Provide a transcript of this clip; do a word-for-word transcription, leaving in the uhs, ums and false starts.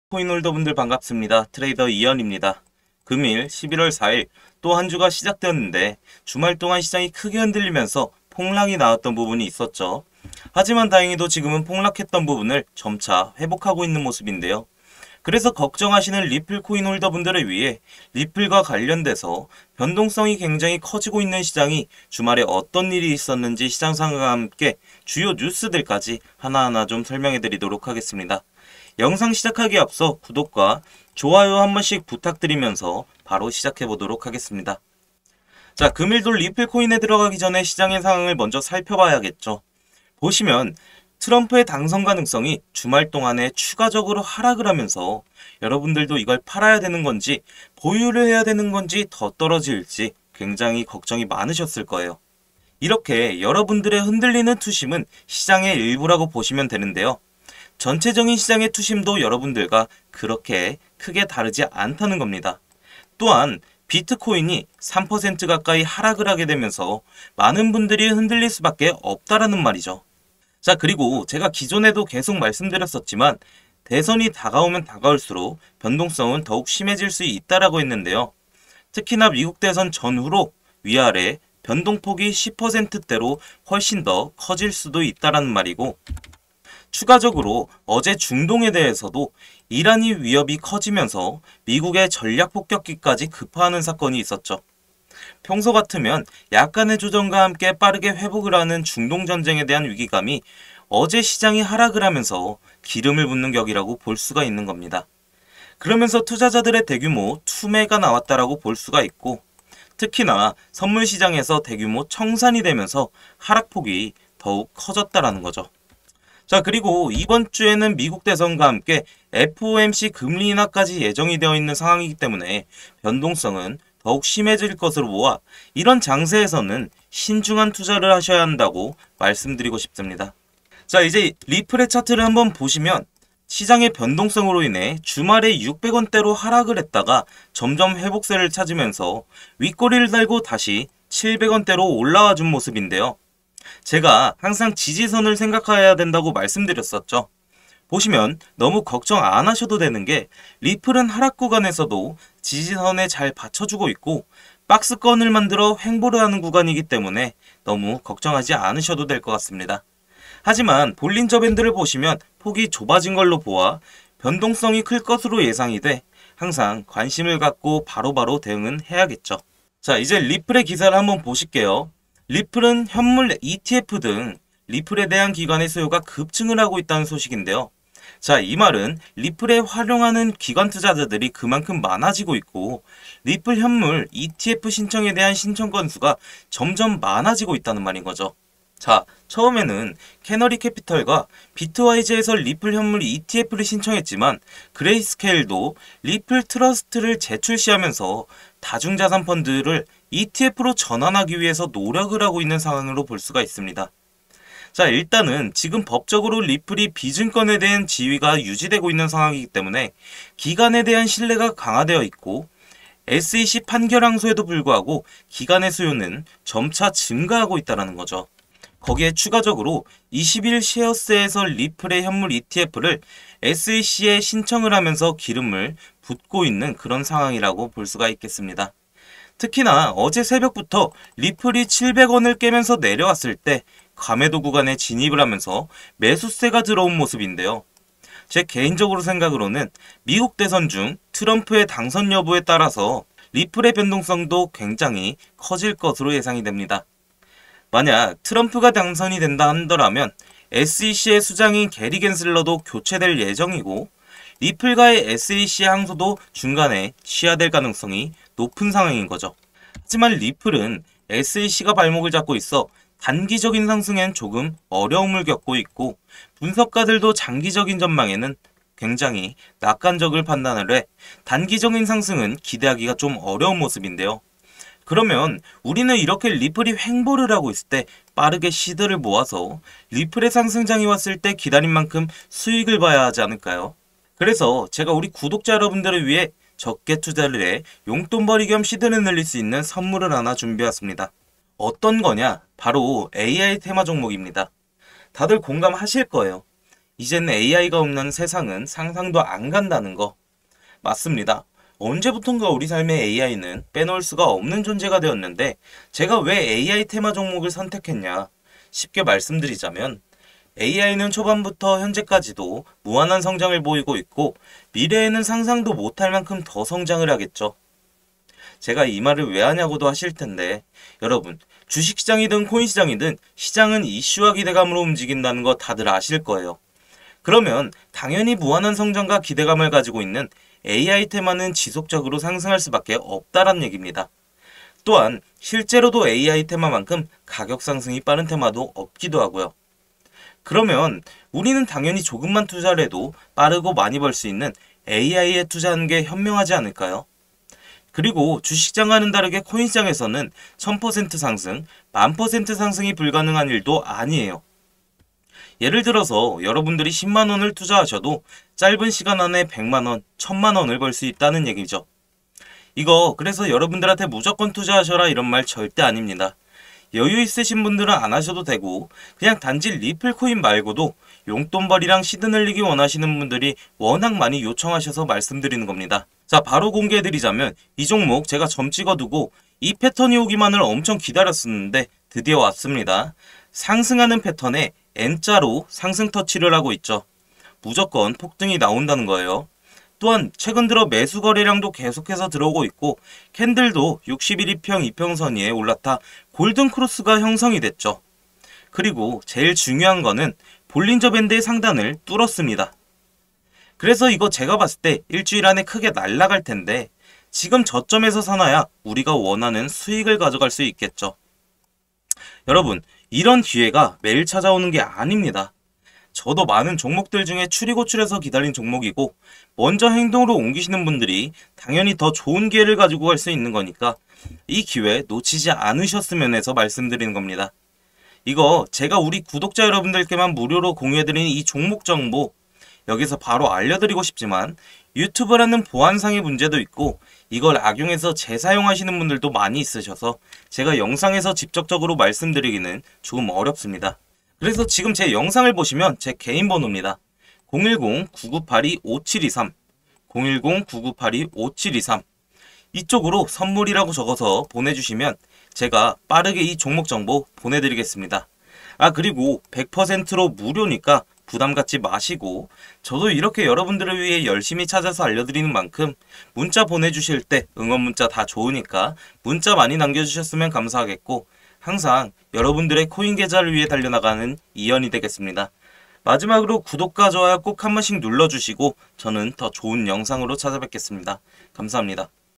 코인홀더분들 반갑습니다. 트레이더 이현입니다. 금일 십일월 사일 또 한 주가 시작되었는데 주말 동안 시장이 크게 흔들리면서 폭락이 나왔던 부분이 있었죠. 하지만 다행히도 지금은 폭락했던 부분을 점차 회복하고 있는 모습인데요. 그래서 걱정하시는 리플 코인 홀더분들을 위해 리플과 관련돼서 변동성이 굉장히 커지고 있는 시장이 주말에 어떤 일이 있었는지 시장 상황과 함께 주요 뉴스들까지 하나하나 좀 설명해 드리도록 하겠습니다. 영상 시작하기에 앞서 구독과 좋아요 한 번씩 부탁드리면서 바로 시작해 보도록 하겠습니다. 자, 금일도 리플 코인에 들어가기 전에 시장의 상황을 먼저 살펴봐야겠죠. 보시면 트럼프의 당선 가능성이 주말 동안에 추가적으로 하락을 하면서 여러분들도 이걸 팔아야 되는 건지 보유를 해야 되는 건지 더 떨어질지 굉장히 걱정이 많으셨을 거예요. 이렇게 여러분들의 흔들리는 투심은 시장의 일부라고 보시면 되는데요. 전체적인 시장의 투심도 여러분들과 그렇게 크게 다르지 않다는 겁니다. 또한 비트코인이 삼 퍼센트 가까이 하락을 하게 되면서 많은 분들이 흔들릴 수밖에 없다라는 말이죠. 자, 그리고 제가 기존에도 계속 말씀드렸었지만 대선이 다가오면 다가올수록 변동성은 더욱 심해질 수 있다라고 했는데요. 특히나 미국 대선 전후로 위아래 변동폭이 십 퍼센트대로 훨씬 더 커질 수도 있다라는 말이고, 추가적으로 어제 중동에 대해서도 이란이 위협이 커지면서 미국의 전략 폭격기까지 급파하는 사건이 있었죠. 평소 같으면 약간의 조정과 함께 빠르게 회복을 하는 중동 전쟁에 대한 위기감이 어제 시장이 하락을 하면서 기름을 붓는 격이라고 볼 수가 있는 겁니다. 그러면서 투자자들의 대규모 투매가 나왔다라고 볼 수가 있고, 특히나 선물 시장에서 대규모 청산이 되면서 하락폭이 더욱 커졌다라는 거죠. 자, 그리고 이번 주에는 미국 대선과 함께 에프오엠씨 금리 인하까지 예정이 되어 있는 상황이기 때문에 변동성은 더욱 심해질 것으로 보아 이런 장세에서는 신중한 투자를 하셔야 한다고 말씀드리고 싶습니다. 자, 이제 리플의 차트를 한번 보시면 시장의 변동성으로 인해 주말에 육백 원대로 하락을 했다가 점점 회복세를 찾으면서 윗꼬리를 달고 다시 칠백 원대로 올라와 준 모습인데요. 제가 항상 지지선을 생각해야 된다고 말씀드렸었죠. 보시면 너무 걱정 안 하셔도 되는 게 리플은 하락 구간에서도 지지선에 잘 받쳐주고 있고 박스권을 만들어 횡보를 하는 구간이기 때문에 너무 걱정하지 않으셔도 될 것 같습니다. 하지만 볼린저 밴드를 보시면 폭이 좁아진 걸로 보아 변동성이 클 것으로 예상이 돼 항상 관심을 갖고 바로바로 대응은 해야겠죠. 자, 이제 리플의 기사를 한번 보실게요. 리플은 현물 이티에프 등 리플에 대한 기관의 수요가 급증을 하고 있다는 소식인데요. 자, 이 말은 리플에 활용하는 기관 투자자들이 그만큼 많아지고 있고 리플 현물 이티에프 신청에 대한 신청 건수가 점점 많아지고 있다는 말인 거죠. 자, 처음에는 캐너리 캐피털과 비트와이즈에서 리플 현물 이티에프를 신청했지만 그레이스케일도 리플 트러스트를 재출시하면서 다중자산 펀드를 이티에프로 전환하기 위해서 노력을 하고 있는 상황으로 볼 수가 있습니다. 자, 일단은 지금 법적으로 리플이 비증권에 대한 지위가 유지되고 있는 상황이기 때문에 기관에 대한 신뢰가 강화되어 있고 에스이씨 판결 항소에도 불구하고 기관의 수요는 점차 증가하고 있다는 거죠. 거기에 추가적으로 이십일 쉐어스에서 리플의 현물 이티에프를 에스이씨에 신청을 하면서 기름을 붓고 있는 그런 상황이라고 볼 수가 있겠습니다. 특히나 어제 새벽부터 리플이 칠백 원을 깨면서 내려왔을 때 과매도 구간에 진입을 하면서 매수세가 들어온 모습인데요. 제 개인적으로 생각으로는 미국 대선 중 트럼프의 당선 여부에 따라서 리플의 변동성도 굉장히 커질 것으로 예상이 됩니다. 만약 트럼프가 당선이 된다 한다면 에스이씨의 수장인 게리 겐슬러도 교체될 예정이고 리플과의 에스이씨 항소도 중간에 취하될 가능성이 높은 상황인 거죠. 하지만 리플은 에스이씨가 발목을 잡고 있어 단기적인 상승엔 조금 어려움을 겪고 있고 분석가들도 장기적인 전망에는 굉장히 낙관적을 판단을 해 단기적인 상승은 기대하기가 좀 어려운 모습인데요. 그러면 우리는 이렇게 리플이 횡보를 하고 있을 때 빠르게 시드를 모아서 리플의 상승장이 왔을 때 기다린 만큼 수익을 봐야 하지 않을까요? 그래서 제가 우리 구독자 여러분들을 위해 적게 투자를 해 용돈벌이 겸 시드를 늘릴 수 있는 선물을 하나 준비했습니다. 어떤 거냐? 바로 에이아이 테마 종목입니다. 다들 공감하실 거예요. 이제는 에이아이가 없는 세상은 상상도 안 간다는 거. 맞습니다. 언제부턴가 우리 삶의 에이아이는 빼놓을 수가 없는 존재가 되었는데 제가 왜 에이아이 테마 종목을 선택했냐? 쉽게 말씀드리자면 에이아이는 초반부터 현재까지도 무한한 성장을 보이고 있고 미래에는 상상도 못할 만큼 더 성장을 하겠죠. 제가 이 말을 왜 하냐고도 하실 텐데 여러분, 주식시장이든 코인시장이든 시장은 이슈와 기대감으로 움직인다는 거 다들 아실 거예요. 그러면 당연히 무한한 성장과 기대감을 가지고 있는 에이아이 테마는 지속적으로 상승할 수밖에 없다란 얘기입니다. 또한 실제로도 에이아이 테마만큼 가격 상승이 빠른 테마도 없기도 하고요. 그러면 우리는 당연히 조금만 투자를 해도 빠르고 많이 벌 수 있는 에이아이에 투자하는 게 현명하지 않을까요? 그리고 주식시장과는 다르게 코인시장에서는 천 퍼센트 상승, 만 퍼센트 상승이 불가능한 일도 아니에요. 예를 들어서 여러분들이 십만 원을 투자하셔도 짧은 시간 안에 백만 원, 천만 원을 벌 수 있다는 얘기죠. 이거 그래서 여러분들한테 무조건 투자하셔라 이런 말 절대 아닙니다. 여유 있으신 분들은 안 하셔도 되고 그냥 단지 리플코인 말고도 용돈벌이랑 시드늘리기 원하시는 분들이 워낙 많이 요청하셔서 말씀드리는 겁니다. 자, 바로 공개해드리자면 이 종목 제가 점 찍어두고 이 패턴이 오기만을 엄청 기다렸었는데 드디어 왔습니다. 상승하는 패턴에 N자로 상승 터치를 하고 있죠. 무조건 폭등이 나온다는 거예요. 또한 최근 들어 매수 거래량도 계속해서 들어오고 있고 캔들도 육십일 이평 이평선 위에 올라타 골든 크로스가 형성이 됐죠. 그리고 제일 중요한 거는 볼린저 밴드의 상단을 뚫었습니다. 그래서 이거 제가 봤을 때 일주일 안에 크게 날아갈 텐데 지금 저점에서 사놔야 우리가 원하는 수익을 가져갈 수 있겠죠. 여러분, 이런 기회가 매일 찾아오는 게 아닙니다. 저도 많은 종목들 중에 추리고출해서 기다린 종목이고 먼저 행동으로 옮기시는 분들이 당연히 더 좋은 기회를 가지고 갈 수 있는 거니까 이 기회 놓치지 않으셨으면 해서 말씀드리는 겁니다. 이거 제가 우리 구독자 여러분들께만 무료로 공유해드리는 이 종목 정보 여기서 바로 알려드리고 싶지만 유튜브라는 보안상의 문제도 있고 이걸 악용해서 재사용하시는 분들도 많이 있으셔서 제가 영상에서 직접적으로 말씀드리기는 조금 어렵습니다. 그래서 지금 제 영상을 보시면 제 개인 번호입니다. 공일공 구구팔이 오칠이삼 공일공 구구팔이 오칠이삼 이쪽으로 선물이라고 적어서 보내주시면 제가 빠르게 이 종목 정보 보내드리겠습니다. 아, 그리고 백 퍼센트로 무료니까 부담 갖지 마시고 저도 이렇게 여러분들을 위해 열심히 찾아서 알려드리는 만큼 문자 보내주실 때 응원 문자 다 좋으니까 문자 많이 남겨주셨으면 감사하겠고 항상 여러분들의 코인 계좌를 위해 달려나가는 이현이 되겠습니다. 마지막으로 구독과 좋아요 꼭 한 번씩 눌러주시고 저는 더 좋은 영상으로 찾아뵙겠습니다. 감사합니다.